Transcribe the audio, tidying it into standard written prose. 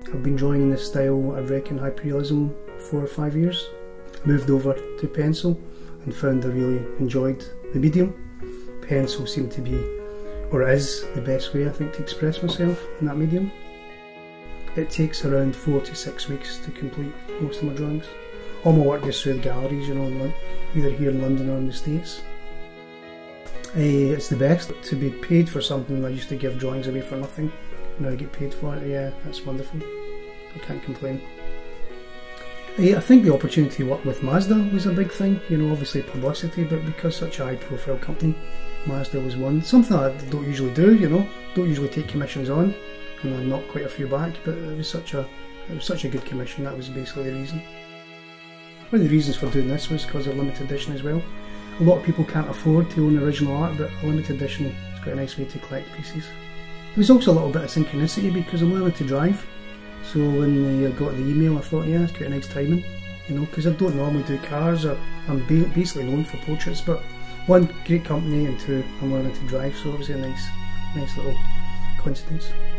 I've been drawing in this style, I reckon, hyperrealism, 4 or 5 years. Moved over to pencil and found I really enjoyed the medium. Pencil seemed to be, or is, the best way I think to express myself in that medium. It takes around 4 to 6 weeks to complete most of my drawings. All my work goes through the galleries, you know, either here in London or in the States. It's the best to be paid for something. I used to give drawings away for nothing. Now I get paid for it. Yeah, that's wonderful. I can't complain. I think the opportunity to work with Mazda was a big thing. You know, obviously publicity, but because such a high-profile company, Mazda was one. Something I don't usually do. You know, don't usually take commissions on, and I knocked quite a few back. But it was such a good commission. That was basically the reason. One of the reasons for doing this was because of limited edition as well. A lot of people can't afford to own original art, but a limited edition is quite a nice way to collect pieces. There was also a little bit of synchronicity because I'm learning to drive. So when I got the email, I thought, yeah, it's quite a nice timing, you know, because I don't normally do cars, or I'm basically known for portraits, but one, great company, and two, I'm learning to drive, so it was a nice little coincidence.